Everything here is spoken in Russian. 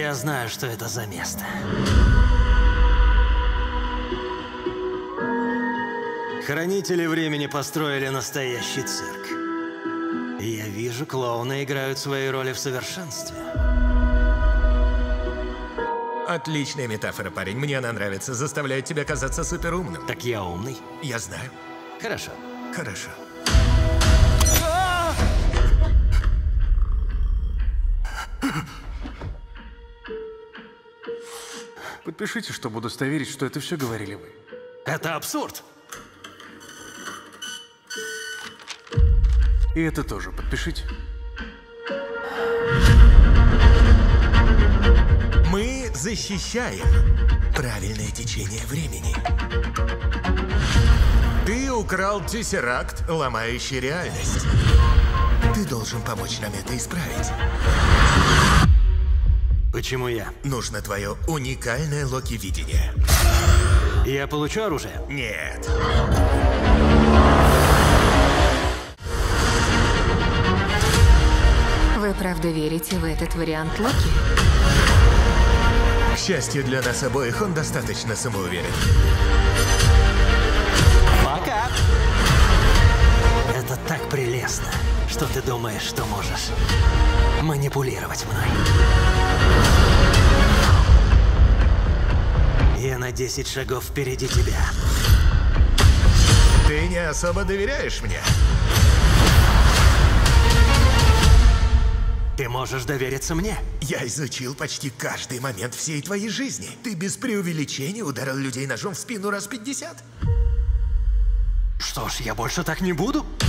Я знаю, что это за место. Хранители времени построили настоящий цирк. И я вижу, клоуны играют свои роли в совершенстве. Отличная метафора, парень. Мне она нравится. Заставляет тебя казаться суперумным. Так я умный? Я знаю. Хорошо. Хорошо. Подпишите, чтобы удостоверить, что это все говорили вы. Это абсурд. И это тоже подпишите. Мы защищаем правильное течение времени. Ты украл тессеракт, ломающий реальность. Ты должен помочь нам это исправить. Почему я? Нужно твое уникальное Локи-видение. Я получу оружие? Нет. Вы правда верите в этот вариант Локи? К счастью для нас обоих, он достаточно самоуверен. Пока! Это так прелестно, что ты думаешь, что можешь манипулировать мной. Я на 10 шагов впереди тебя. Ты не особо доверяешь мне. Ты можешь довериться мне? Я изучил почти каждый момент всей твоей жизни. Ты без преувеличения ударил людей ножом в спину раз 50. Что ж, я больше так не буду.